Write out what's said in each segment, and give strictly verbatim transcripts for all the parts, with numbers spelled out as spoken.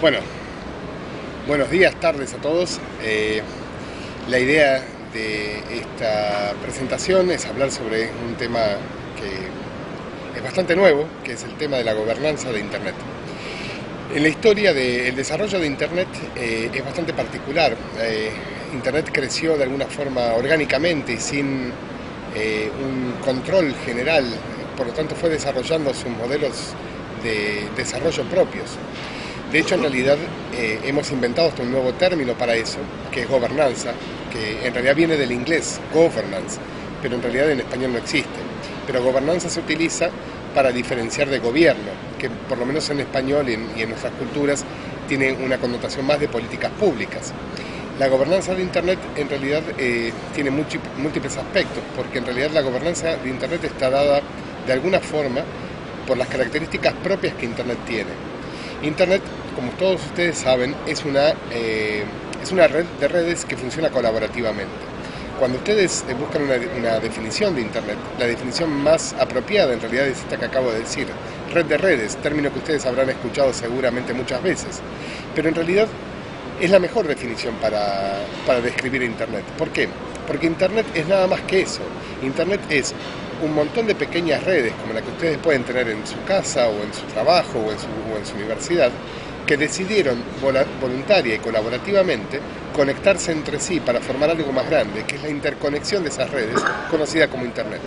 Bueno, buenos días, tardes a todos. Eh, la idea de esta presentación es hablar sobre un tema que es bastante nuevo, que es el tema de la gobernanza de Internet. En la historia del desarrollo de Internet eh, es bastante particular. Eh, Internet creció de alguna forma orgánicamente y sin eh, un control general, por lo tanto fue desarrollando sus modelos de desarrollo propios. De hecho, en realidad eh, hemos inventado hasta un nuevo término para eso, que es gobernanza, que en realidad viene del inglés, governance, pero en realidad en español no existe. Pero gobernanza se utiliza para diferenciar de gobierno, que por lo menos en español y en, y en nuestras culturas tiene una connotación más de políticas públicas. La gobernanza de Internet en realidad eh, tiene múltiples aspectos, porque en realidad la gobernanza de Internet está dada de alguna forma por las características propias que Internet tiene. Internet, como todos ustedes saben, es una, eh, es una red de redes que funciona colaborativamente. Cuando ustedes buscan una, una definición de Internet, la definición más apropiada en realidad es esta que acabo de decir, red de redes, término que ustedes habrán escuchado seguramente muchas veces, pero en realidad es la mejor definición para, para describir Internet. ¿Por qué? Porque Internet es nada más que eso. Internet es un montón de pequeñas redes, como la que ustedes pueden tener en su casa, o en su trabajo, o en su, o en su universidad, que decidieron voluntaria y colaborativamente conectarse entre sí para formar algo más grande, que es la interconexión de esas redes, conocida como Internet.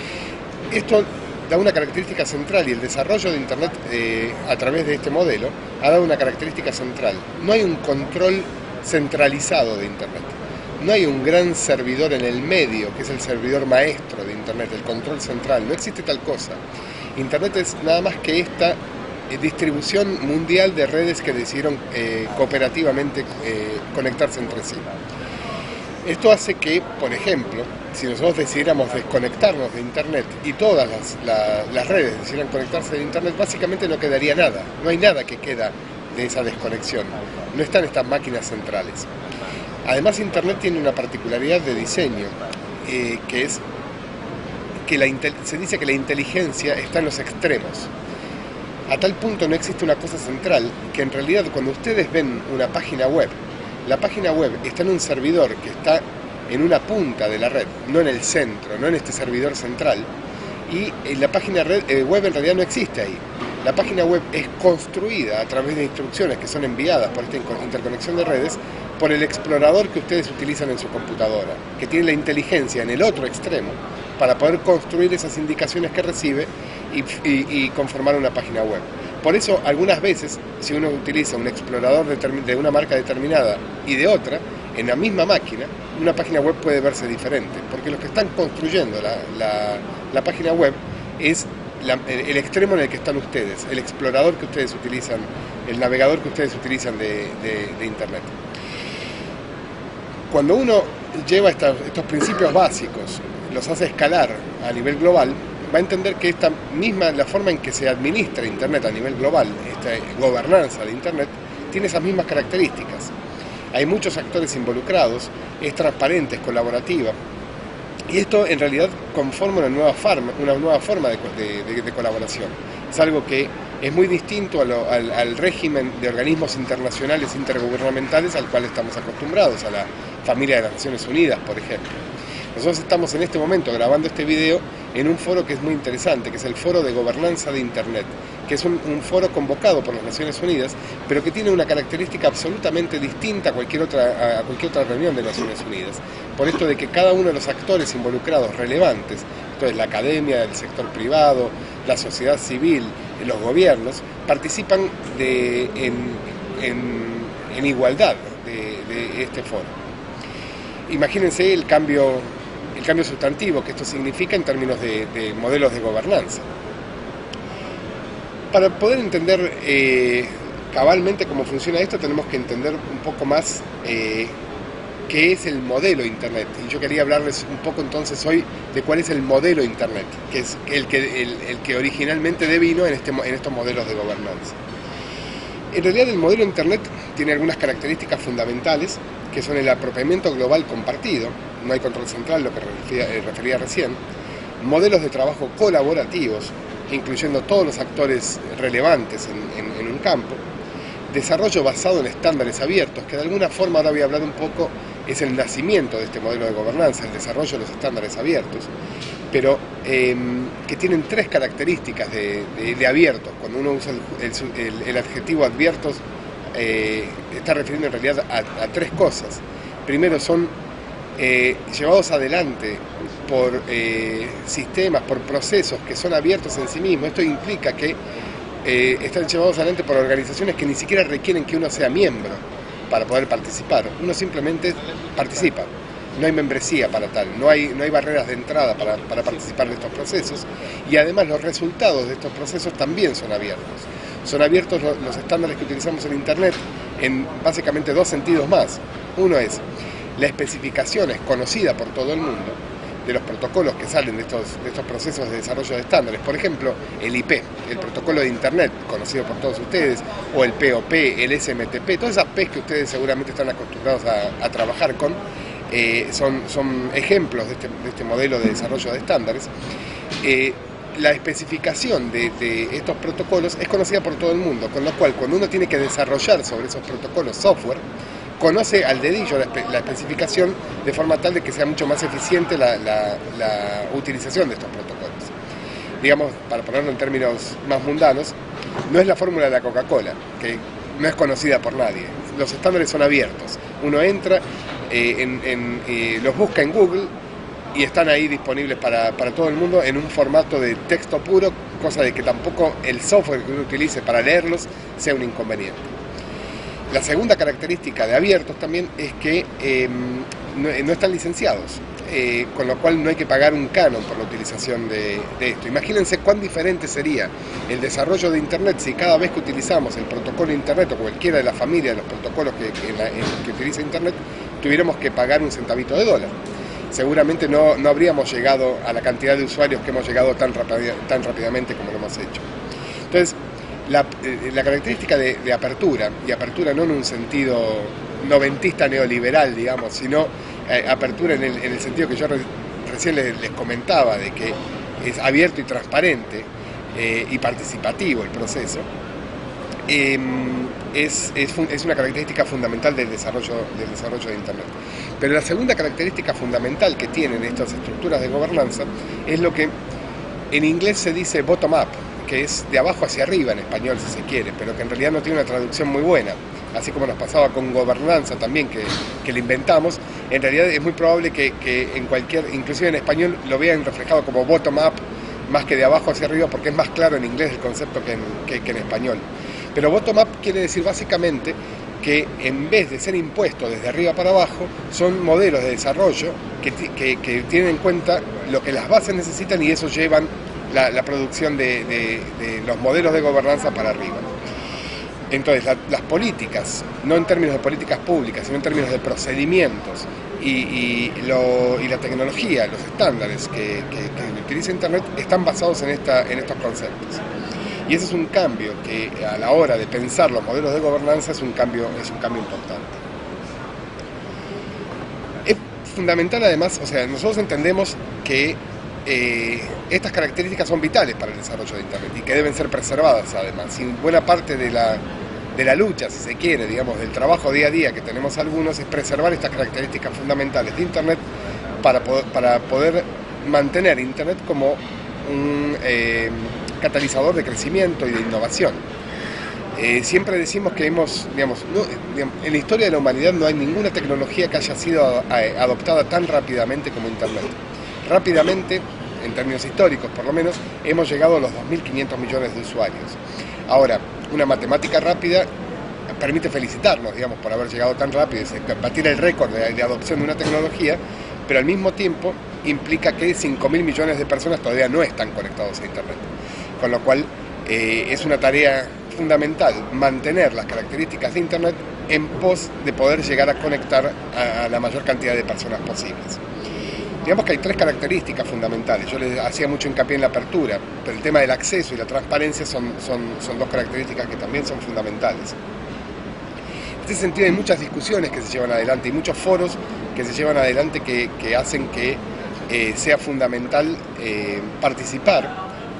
Esto da una característica central, y el desarrollo de Internet eh, a través de este modelo ha dado una característica central. No hay un control centralizado de Internet. No hay un gran servidor en el medio, que es el servidor maestro de Internet, el control central. No existe tal cosa. Internet es nada más que esta eh, distribución mundial de redes que decidieron eh, cooperativamente eh, conectarse entre sí. Esto hace que, por ejemplo, si nosotros decidiéramos desconectarnos de Internet y todas las, la, las redes decidieran conectarse de Internet, básicamente no quedaría nada. No hay nada que queda de esa desconexión. No están estas máquinas centrales. Además, Internet tiene una particularidad de diseño, eh, que es que la, se dice que la inteligencia está en los extremos. A tal punto no existe una cosa central, que en realidad cuando ustedes ven una página web, la página web está en un servidor que está en una punta de la red, no en el centro, no en este servidor central, y la página red, eh, web en realidad no existe ahí. La página web es construida a través de instrucciones que son enviadas por esta interconexión de redes por el explorador que ustedes utilizan en su computadora, que tiene la inteligencia en el otro extremo para poder construir esas indicaciones que recibe y, y, y conformar una página web. Por eso, algunas veces, si uno utiliza un explorador de una marca determinada y de otra, en la misma máquina, una página web puede verse diferente, porque los que están construyendo la, la, la página web es la, el extremo en el que están ustedes, el explorador que ustedes utilizan, el navegador que ustedes utilizan de, de, de Internet. Cuando uno lleva esta, estos principios básicos, los hace escalar a nivel global, va a entender que esta misma, la forma en que se administra Internet a nivel global, esta gobernanza de Internet, tiene esas mismas características. Hay muchos actores involucrados, es transparente, es colaborativa, y esto en realidad conforma una nueva forma, una nueva forma de, de, de colaboración. Es algo que es muy distinto a lo, al, al régimen de organismos internacionales intergubernamentales al cual estamos acostumbrados, a la familia de las Naciones Unidas, por ejemplo. Nosotros estamos en este momento grabando este video en un foro que es muy interesante, que es el Foro de Gobernanza de Internet, que es un, un foro convocado por las Naciones Unidas, pero que tiene una característica absolutamente distinta a cualquier otra, a cualquier otra reunión de Naciones Unidas, por esto de que cada uno de los actores involucrados relevantes, entonces la academia, el sector privado, la sociedad civil, los gobiernos, participan de, en, en, en igualdad de, de este foro. Imagínense el cambio, el cambio sustantivo que esto significa en términos de, de modelos de gobernanza. Para poder entender eh, cabalmente cómo funciona esto, tenemos que entender un poco más eh, qué es el modelo Internet. Y yo quería hablarles un poco entonces hoy de cuál es el modelo Internet, que es el que, el, el que originalmente devino en, este, en estos modelos de gobernanza. En realidad el modelo Internet tiene algunas características fundamentales, que son el apropiamiento global compartido, no hay control central, lo que refería, eh, refería recién, modelos de trabajo colaborativos, incluyendo todos los actores relevantes en, en, en un campo, desarrollo basado en estándares abiertos, que de alguna forma, ahora voy a hablar un poco, es el nacimiento de este modelo de gobernanza, el desarrollo de los estándares abiertos, pero eh, que tienen tres características de, de, de abiertos. Cuando uno usa el, el, el adjetivo abiertos, eh, está refiriendo en realidad a, a tres cosas. Primero, son eh, llevados adelante por eh, sistemas, por procesos que son abiertos en sí mismos. Esto implica que eh, están llevados adelante por organizaciones que ni siquiera requieren que uno sea miembro para poder participar. Uno simplemente participa. No hay membresía para tal, no hay, no hay barreras de entrada para, para participar de estos procesos, y además los resultados de estos procesos también son abiertos. Son abiertos los, los estándares que utilizamos en Internet en básicamente dos sentidos más. Uno es la especificación, es conocida por todo el mundo, de los protocolos que salen de estos, de estos procesos de desarrollo de estándares. Por ejemplo, el I P, el protocolo de Internet, conocido por todos ustedes, o el P O P, el S M T P, todas esas P que ustedes seguramente están acostumbrados a, a trabajar con, eh, son, son ejemplos de este, de este modelo de desarrollo de estándares. Eh, la especificación de, de estos protocolos es conocida por todo el mundo, con lo cual cuando uno tiene que desarrollar sobre esos protocolos software, conoce al dedillo la, la especificación de forma tal de que sea mucho más eficiente la, la, la utilización de estos protocolos. Digamos, para ponerlo en términos más mundanos, no es la fórmula de la Coca-Cola, que no es conocida por nadie. Los estándares son abiertos. Uno entra, eh, en, en, eh, los busca en Google y están ahí disponibles para, para todo el mundo en un formato de texto puro, cosa de que tampoco el software que uno utilice para leerlos sea un inconveniente. La segunda característica de abiertos también es que eh, no, no están licenciados, eh, con lo cual no hay que pagar un canon por la utilización de, de esto. Imagínense cuán diferente sería el desarrollo de Internet si cada vez que utilizamos el protocolo de Internet o cualquiera de la familia de los protocolos que, que, en la, en, que utiliza Internet, tuviéramos que pagar un centavito de dólar. Seguramente no, no habríamos llegado a la cantidad de usuarios que hemos llegado tan, rápida, tan rápidamente como lo hemos hecho. Entonces, La, la característica de, de apertura, y apertura no en un sentido noventista neoliberal, digamos, sino eh, apertura en el, en el sentido que yo re, recién les, les comentaba, de que es abierto y transparente eh, y participativo el proceso, eh, es, es, es una característica fundamental del desarrollo, del desarrollo de Internet. Pero la segunda característica fundamental que tienen estas estructuras de gobernanza es lo que en inglés se dice bottom-up, que es de abajo hacia arriba en español si se quiere, pero que en realidad no tiene una traducción muy buena, así como nos pasaba con gobernanza también, que, que le inventamos. En realidad es muy probable que, que en cualquier, inclusive en español, lo vean reflejado como bottom up, más que de abajo hacia arriba, porque es más claro en inglés el concepto que en, que, que en español. Pero bottom up quiere decir básicamente que en vez de ser impuestos desde arriba para abajo, son modelos de desarrollo que, que, que tienen en cuenta lo que las bases necesitan, y eso llevan La, la producción de, de, de los modelos de gobernanza para arriba. Entonces, la, las políticas, no en términos de políticas públicas, sino en términos de procedimientos y, y, lo, y la tecnología, los estándares que, que, que utiliza Internet, están basados en, esta, en estos conceptos. Y ese es un cambio que a la hora de pensar los modelos de gobernanza es un cambio, es un cambio importante. Es fundamental además, o sea, nosotros entendemos que Eh, estas características son vitales para el desarrollo de Internet y que deben ser preservadas además. Y buena parte de la, de la lucha, si se quiere, digamos, del trabajo día a día que tenemos algunos, es preservar estas características fundamentales de Internet para poder, para poder mantener Internet como un eh, catalizador de crecimiento y de innovación. Eh, siempre decimos que hemos, digamos, no, digamos, en la historia de la humanidad no hay ninguna tecnología que haya sido a, a, adoptada tan rápidamente como Internet. Rápidamente, en términos históricos por lo menos, hemos llegado a los dos mil quinientos millones de usuarios. Ahora, una matemática rápida permite felicitarnos, digamos, por haber llegado tan rápido, y batir el récord de, de adopción de una tecnología, pero al mismo tiempo implica que cinco mil millones de personas todavía no están conectados a Internet. Con lo cual, eh, es una tarea fundamental mantener las características de Internet en pos de poder llegar a conectar a, a la mayor cantidad de personas posibles. Digamos que hay tres características fundamentales. Yo les hacía mucho hincapié en la apertura, pero el tema del acceso y la transparencia son, son, son dos características que también son fundamentales. En este sentido hay muchas discusiones que se llevan adelante y muchos foros que se llevan adelante que, que hacen que eh, sea fundamental eh, participar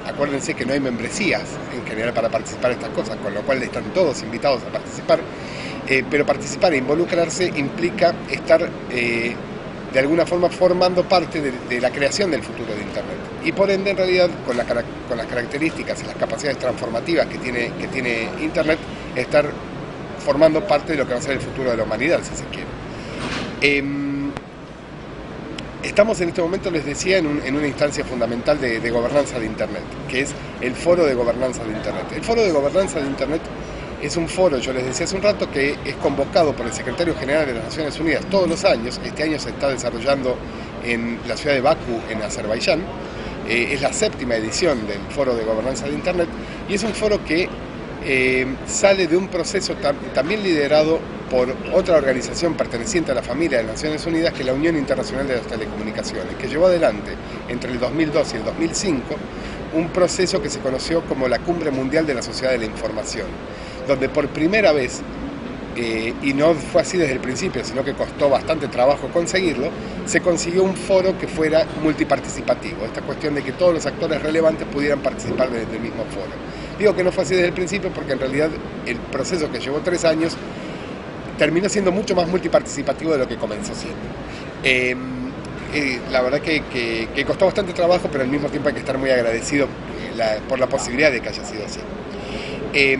acuérdense que no hay membresías en general para participar en estas cosas, con lo cual están todos invitados a participar, eh, pero participar e involucrarse implica estar eh, de alguna forma formando parte de, de la creación del futuro de Internet. Y por ende, en realidad, con, la, con las características y las capacidades transformativas que tiene, que tiene Internet, estar formando parte de lo que va a ser el futuro de la humanidad, si se quiere. Eh, estamos en este momento, les decía, en, un, en una instancia fundamental de, de gobernanza de Internet, que es el Foro de Gobernanza de Internet. El Foro de Gobernanza de Internet es un foro, yo les decía hace un rato, que es convocado por el Secretario General de las Naciones Unidas todos los años. Este año se está desarrollando en la ciudad de Bakú, en Azerbaiyán. Eh, es la séptima edición del Foro de Gobernanza de Internet y es un foro que eh, sale de un proceso tam también liderado por otra organización perteneciente a la familia de las Naciones Unidas, que es la Unión Internacional de las Telecomunicaciones, que llevó adelante entre el dos mil dos y el dos mil cinco un proceso que se conoció como la Cumbre Mundial de la Sociedad de la Información, donde por primera vez, eh, y no fue así desde el principio, sino que costó bastante trabajo conseguirlo, se consiguió un foro que fuera multiparticipativo, esta cuestión de que todos los actores relevantes pudieran participar desde el mismo foro. Digo que no fue así desde el principio porque en realidad el proceso que llevó tres años terminó siendo mucho más multiparticipativo de lo que comenzó siendo. Eh, eh, la verdad que, que, que costó bastante trabajo, pero al mismo tiempo hay que estar muy agradecido eh, la, por la posibilidad de que haya sido así. Eh,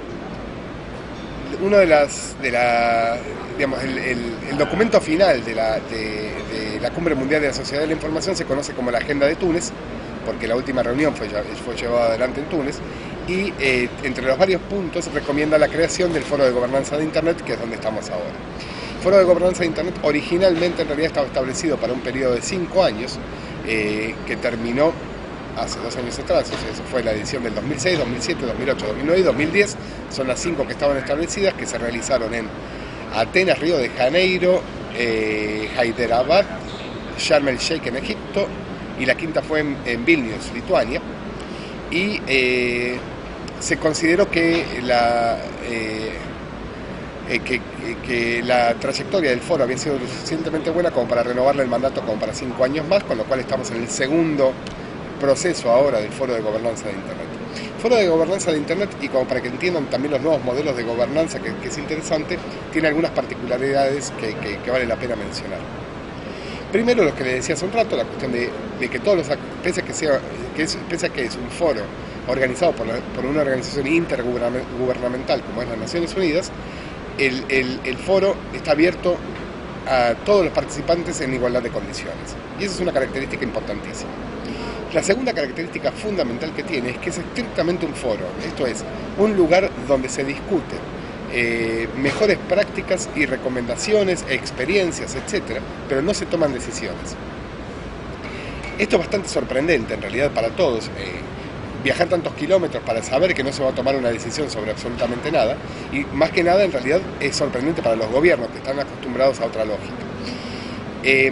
uno de las, de la, digamos, el, el, el documento final de la, de, de la Cumbre Mundial de la Sociedad de la Información se conoce como la Agenda de Túnez, porque la última reunión fue, fue llevada adelante en Túnez, y eh, entre los varios puntos recomienda la creación del Foro de Gobernanza de Internet, que es donde estamos ahora. El Foro de Gobernanza de Internet originalmente en realidad estaba establecido para un periodo de cinco años, eh, que terminó hace dos años atrás, o sea, eso fue la edición del dos mil seis, dos mil siete, dos mil ocho, dos mil nueve y dos mil diez, son las cinco que estaban establecidas, que se realizaron en Atenas, Río de Janeiro, eh, Hyderabad, Sharm el Sheikh en Egipto, y la quinta fue en, en Vilnius, Lituania, y eh, se consideró que la, eh, eh, que, que la trayectoria del foro había sido lo suficientemente buena como para renovarle el mandato como para cinco años más, con lo cual estamos en el segundo proceso ahora del Foro de Gobernanza de Internet. El Foro de Gobernanza de Internet, y como para que entiendan también los nuevos modelos de gobernanza, que, que es interesante, tiene algunas particularidades que, que, que vale la pena mencionar. Primero, lo que les decía hace un rato, la cuestión de, de que todos los, pese a que, sea, que es, pese a que es un foro organizado por, la, por una organización intergubernamental como es las Naciones Unidas, el, el, el foro está abierto a todos los participantes en igualdad de condiciones. Y esa es una característica importantísima. La segunda característica fundamental que tiene es que es estrictamente un foro, esto es, un lugar donde se discute eh, mejores prácticas y recomendaciones, experiencias, etcétera, pero no se toman decisiones. Esto es bastante sorprendente en realidad para todos, eh, viajar tantos kilómetros para saber que no se va a tomar una decisión sobre absolutamente nada, y más que nada en realidad es sorprendente para los gobiernos que están acostumbrados a otra lógica. Eh,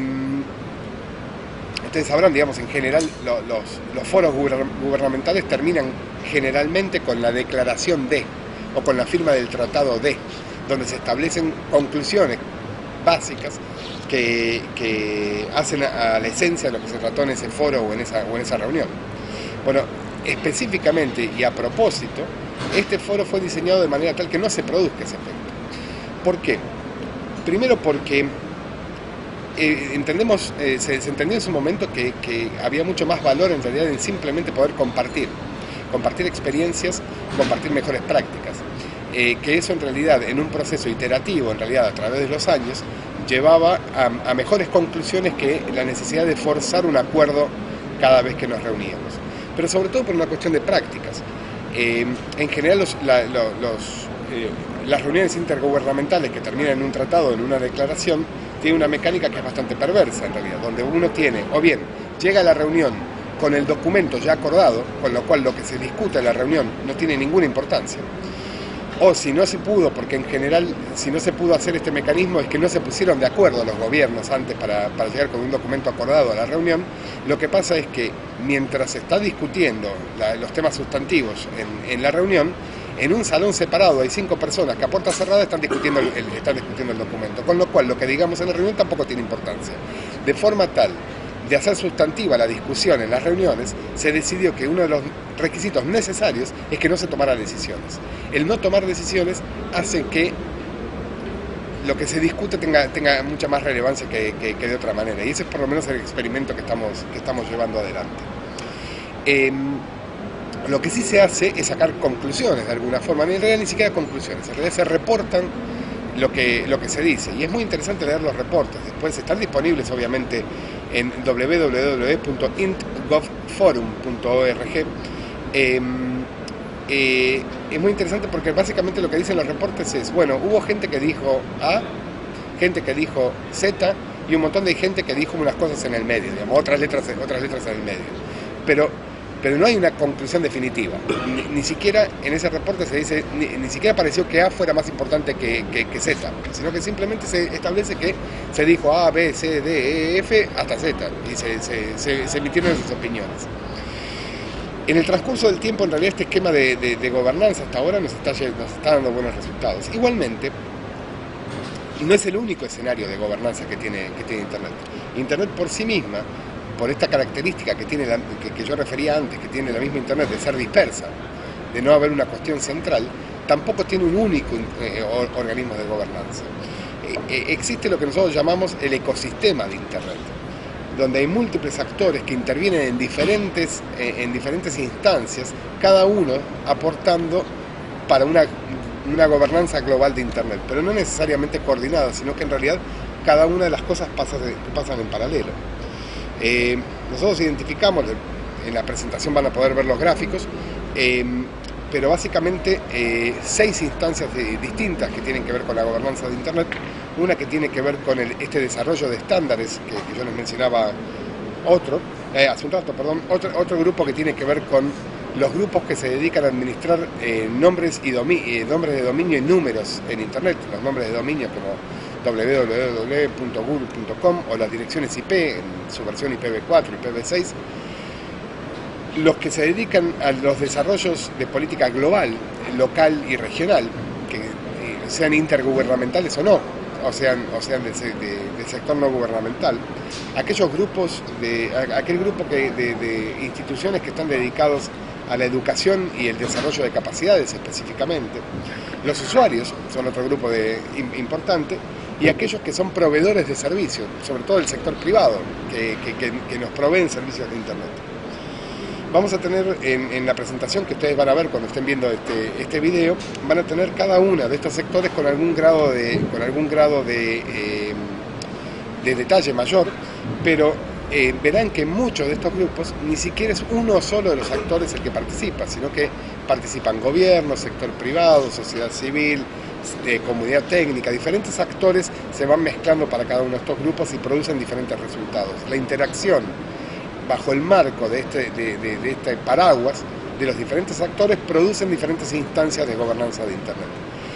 Ustedes sabrán, digamos, en general lo, los, los foros gubernamentales terminan generalmente con la declaración de, o con la firma del tratado de, donde se establecen conclusiones básicas que, que hacen a, a la esencia de lo que se trató en ese foro o en esa, o en esa reunión. Bueno, específicamente y a propósito, este foro fue diseñado de manera tal que no se produzca ese efecto. ¿Por qué? Primero porque Eh, entendemos, eh, se, se entendió en su momento que, que había mucho más valor en realidad en simplemente poder compartir, compartir experiencias, compartir mejores prácticas, eh, que eso en realidad en un proceso iterativo, en realidad a través de los años, llevaba a, a mejores conclusiones que la necesidad de forzar un acuerdo cada vez que nos reuníamos, pero sobre todo por una cuestión de prácticas. Eh, en general los, la, los, los, eh, las reuniones intergubernamentales que terminan en un tratado, en una declaración, tiene una mecánica que es bastante perversa en realidad, donde uno tiene, o bien, llega a la reunión con el documento ya acordado, con lo cual lo que se discute en la reunión no tiene ninguna importancia, o si no se pudo, porque en general, si no se pudo hacer este mecanismo es que no se pusieron de acuerdo los gobiernos antes para, para llegar con un documento acordado a la reunión, lo que pasa es que mientras se está discutiendo la, los temas sustantivos en, en la reunión, en un salón separado hay cinco personas que a puerta cerrada están discutiendo el, el, están discutiendo el documento, con lo cual lo que digamos en la reunión tampoco tiene importancia. De forma tal de hacer sustantiva la discusión en las reuniones, se decidió que uno de los requisitos necesarios es que no se tomara decisiones. El no tomar decisiones hace que lo que se discute tenga, tenga mucha más relevancia que, que, que de otra manera. Y ese es por lo menos el experimento que estamos, que estamos llevando adelante. Eh, lo que sí se hace es sacar conclusiones de alguna forma. En realidad ni siquiera conclusiones, en realidad se reportan lo que, lo que se dice. Y es muy interesante leer los reportes. Después están disponibles obviamente en w w w punto int gov forum punto org. Eh, Eh, es muy interesante porque básicamente lo que dicen los reportes es, bueno, hubo gente que dijo A, gente que dijo Z y un montón de gente que dijo unas cosas en el medio, digamos, otras letras, otras letras en el medio. Pero, pero no hay una conclusión definitiva. Ni, ni siquiera en ese reporte se dice, ni, ni siquiera pareció que A fuera más importante que, que, que Z, sino que simplemente se establece que se dijo A, B, C, D, E, F hasta Z y se, se, se, se emitieron esas opiniones. En el transcurso del tiempo, en realidad, este esquema de, de, de gobernanza hasta ahora nos está, nos está dando buenos resultados. Igualmente, no es el único escenario de gobernanza que tiene, que tiene Internet. Internet por sí misma, por esta característica que, tiene la, que, que yo refería antes, que tiene la misma Internet de ser dispersa, de no haber una cuestión central, tampoco tiene un único eh, organismo de gobernanza. Eh, eh, existe lo que nosotros llamamos el ecosistema de Internet, donde hay múltiples actores que intervienen en diferentes, eh, en diferentes instancias, cada uno aportando para una, una gobernanza global de Internet, pero no necesariamente coordinada, sino que en realidad cada una de las cosas pasa de, pasan en paralelo. Eh, nosotros identificamos, en la presentación van a poder ver los gráficos, eh, pero básicamente eh, seis instancias de, distintas que tienen que ver con la gobernanza de Internet. Una que tiene que ver con el, este desarrollo de estándares que, que yo les mencionaba otro, eh, hace un rato, perdón, otro, otro grupo que tiene que ver con los grupos que se dedican a administrar eh, nombres, y domi eh, nombres de dominio y números en Internet, los nombres de dominio como w w w punto google punto com o las direcciones I P en su versión I P v cuatro y I P v seis, los que se dedican a los desarrollos de política global, local y regional, que eh, sean intergubernamentales o no, o sean, o sean del de, de sector no gubernamental, aquellos grupos, de, aquel grupo que, de, de instituciones que están dedicados a la educación y el desarrollo de capacidades específicamente, los usuarios son otro grupo de, importante, y aquellos que son proveedores de servicios, sobre todo el sector privado, que, que, que, que nos proveen servicios de Internet. Vamos a tener en, en la presentación que ustedes van a ver cuando estén viendo este, este video, van a tener cada uno de estos sectores con algún grado de, con algún grado de, eh, de detalle mayor, pero eh, verán que muchos de estos grupos ni siquiera es uno solo de los actores el que participa, sino que participan gobiernos, sector privado, sociedad civil, eh, comunidad técnica, diferentes actores se van mezclando para cada uno de estos grupos y producen diferentes resultados. La interacción bajo el marco de este, de, de, de este paraguas de los diferentes actores producen diferentes instancias de gobernanza de Internet.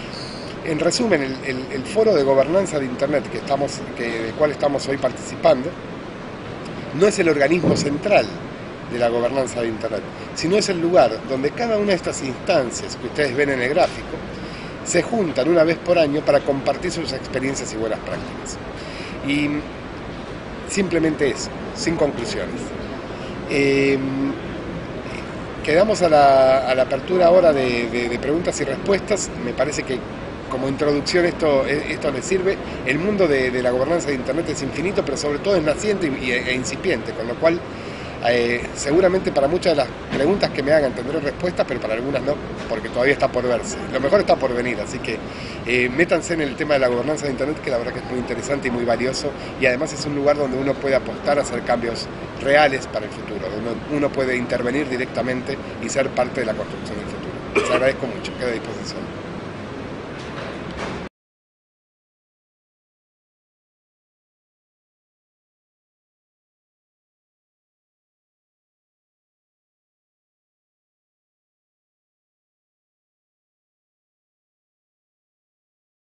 En resumen, el, el, el foro de gobernanza de Internet que estamos, que, del cual estamos hoy participando no es el organismo central de la gobernanza de Internet, sino es el lugar donde cada una de estas instancias que ustedes ven en el gráfico se juntan una vez por año para compartir sus experiencias y buenas prácticas. Y simplemente eso, sin conclusiones. Eh, quedamos a la, a la apertura ahora de, de, de preguntas y respuestas. Me parece que como introducción esto, esto les sirve. El mundo de, de la gobernanza de Internet es infinito, pero sobre todo es naciente y, e incipiente, con lo cual eh, seguramente para muchas de las preguntas que me hagan tendré respuestas, pero para algunas no, porque todavía está por verse. Lo mejor está por venir, así que eh, métanse en el tema de la gobernanza de Internet, que la verdad que es muy interesante y muy valioso, y además es un lugar donde uno puede apostar a hacer cambios reales para el futuro, donde uno, uno puede intervenir directamente y ser parte de la construcción del futuro. Les agradezco mucho, quedo a disposición.